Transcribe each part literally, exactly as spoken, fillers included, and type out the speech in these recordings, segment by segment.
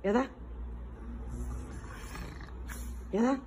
有的，有的。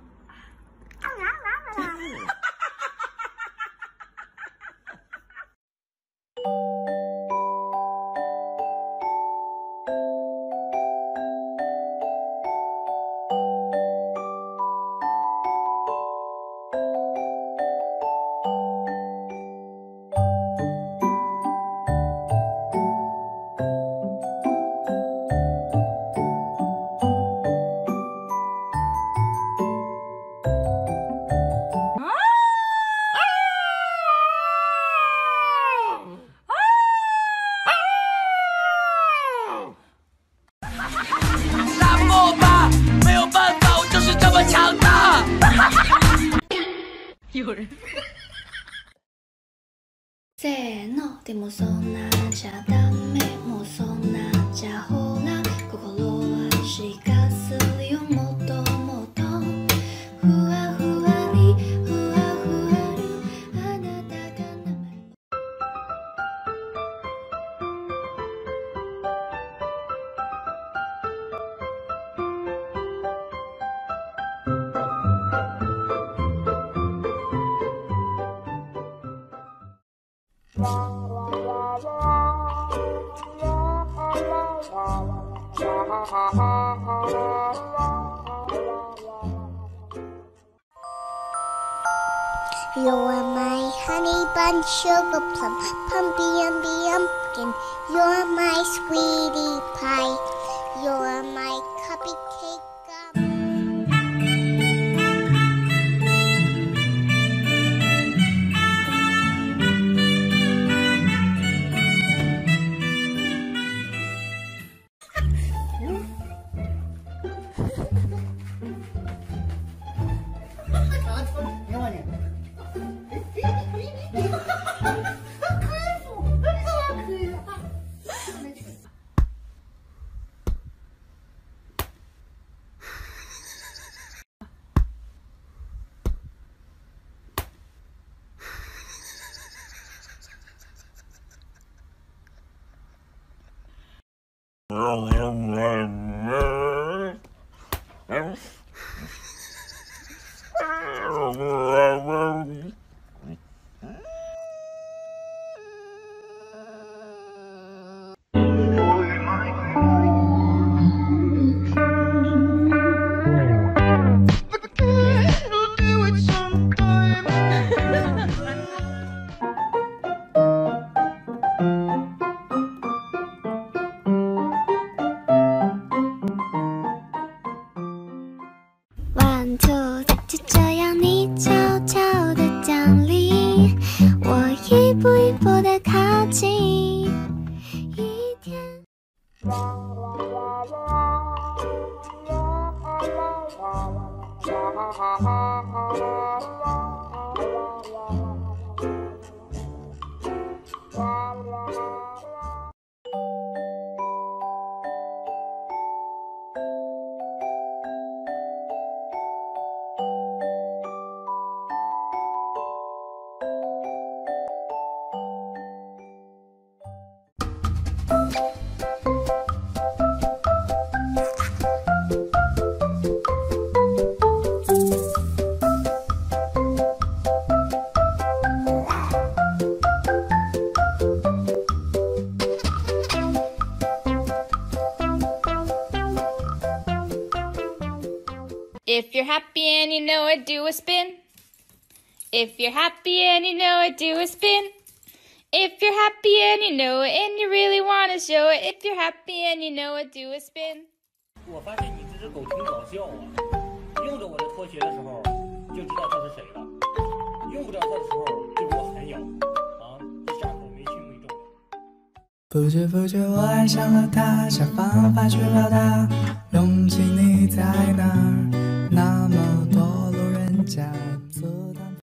有人。せーの、でもそんなじゃダメ、もうそんなじゃほら、心はしかするよ、もっともっと。ふわふわり、ふわふわり、あなたが名前。 You are my honey bun, sugar plum, pumpy umby umpkin. You're my sweetie pie. You're my cupcake gum. One two， 就这样你悄悄地降临，我一步一步地靠近。一天。 If you're happy and you know it, do a spin. If you're happy and you know it, do a spin. If you're happy and you know it and you really want to show it. If you're happy and you know it, do a spin. 我发现你这只狗挺搞笑啊，用着我的拖鞋的时候就知道它是谁了，用不着它的时候就给我狠咬啊，这下手没轻没重的。 不知不觉我爱上了他，想方法去表达，容器你在哪儿？那么多路人甲。